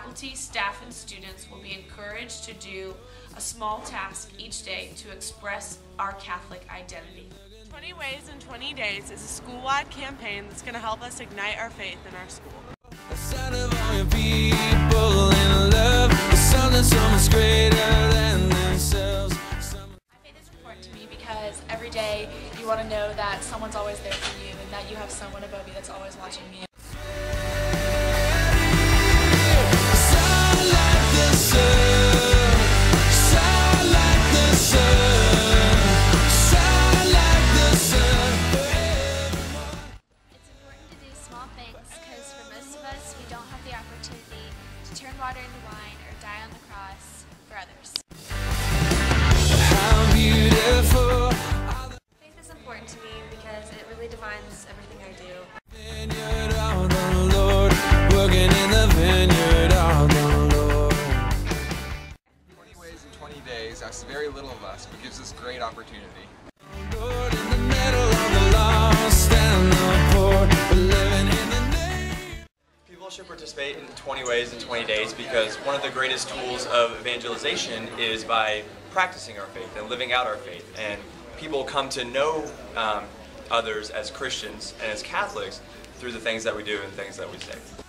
Faculty, staff, and students will be encouraged to do a small task each day to express our Catholic identity. 20 Ways in 20 Days is a school-wide campaign that's going to help us ignite our faith in our school. A sign of all your people in love, something so much greater than themselves. My faith is important to me because every day you want to know that someone's always there for you and that you have someone above you that's always watching you. To turn water into wine or die on the cross for others. How beautiful. Faith is important to me because it really defines everything I do. Vineyard of the Lord, working in the vineyard of the Lord. 20 Ways in 20 Days asks very little of us, but gives us great opportunity. Lord, in the middle of the lost and the poor, we're living in the name. People should participate in 20 Ways in 20 Days because one of the greatest tools of evangelization is by practicing our faith and living out our faith. And people come to know others as Christians and as Catholics through the things that we do and things that we say.